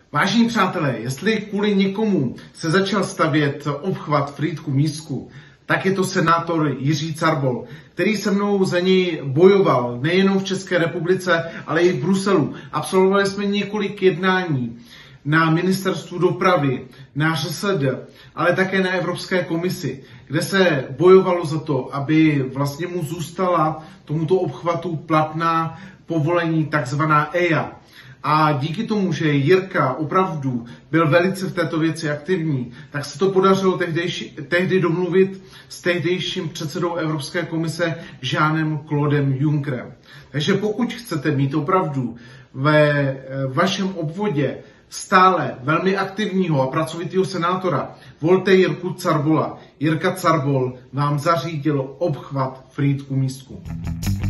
Vážení přátelé, jestli kvůli někomu se začal stavět obchvat Frýdku Místku, tak je to senátor Jiří Carbol, který se mnou za něj bojoval nejenom v České republice, ale i v Bruselu. Absolvovali jsme několik jednání na ministerstvu dopravy, na ŘSD, ale také na Evropské komisi, kde se bojovalo za to, aby vlastně mu zůstala tomuto obchvatu platná povolení takzvaná EIA. A díky tomu, že Jirka opravdu byl velice v této věci aktivní, tak se to podařilo tehdy domluvit s tehdejším předsedou Evropské komise Jeanem Claudem Junckerem. Takže pokud chcete mít opravdu ve vašem obvodě stále velmi aktivního a pracovitého senátora, volte Jirku Carbola. Jirka Carbol vám zařídil obchvat Frýdku Místku.